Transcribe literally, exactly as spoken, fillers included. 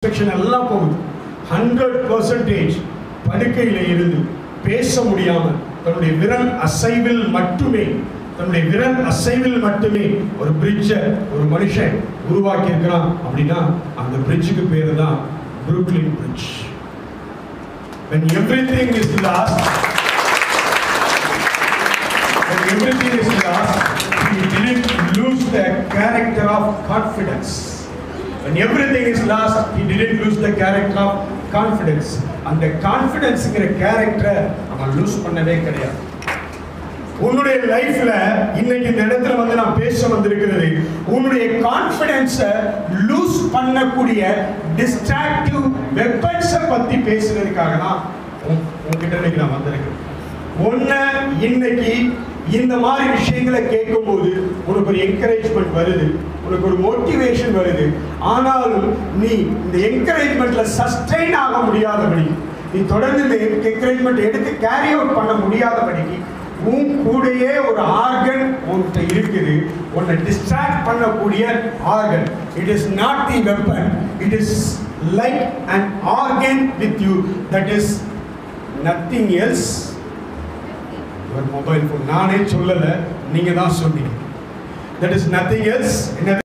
Section எல்லாம் போகுது. Hundred percentage படுக்கையில் இருந்து பேச முடியாமல் தன்னுடைய விரல் அசைவில் மட்டுமே தன்னுடைய விரல் அசைவில் மட்டுமே ஒரு பிரிட்ஜை ஒரு மனுஷன் உருவாக்கி இருக்கிறான் அப்படின்னா அந்த பிரிட்ஜுக்கு பேரு தான் Brooklyn bridge. When everything is lost, when everything is lost, he didn't lose the character of confidence. When everything is lost, he didn't lose the character of confidence. And the confidence ங்கிற கேரக்டரை அவன் loose பண்ணவே கிடையாது. உன்னுடைய லைஃப்ல இன்னைக்கு இந்த இடத்துல வந்து நான் பேச வந்திருக்கிறது உன்னுடைய கான்ஃபிடன்ஸை லூஸ் பண்ணக்கூடிய டிஸ்ட்ராக்டிவ் வெப்பன்ஸை பத்தி பேசுறதுக்காக தான் உங்ககிட்ட இன்னைக்கு நான் வந்திருக்கேன். ஒன்னு, இன்னைக்கு இந்த மாதிரி விஷயங்களை கேட்கும் போது உனக்கு ஒரு என்கரேஜ்மெண்ட் வருது, உனக்கு ஒரு மோட்டிவேஷன் வருது. ஆனாலும் நீ இந்த என்கரேஜ்மெண்ட்ல சஸ்டெயின் ஆக முடியாதபடி, நீ தொடர்ந்து இந்த என்கரேஜ்மெண்ட் எடுத்து கேரி அவுட் பண்ண முடியாதபடிக்கு உன் கூடயே ஒரு ஆர்கன் உன்கிட்ட இருக்குது, உன்னை டிஸ்ட்ராக்ட் பண்ணக்கூடிய organ. It is not the weapon, it is like an organ with you that is nothing else your mobile phone. நானே சொல்லலை, நீங்க தான் சொன்னீங்க. That is nothing else.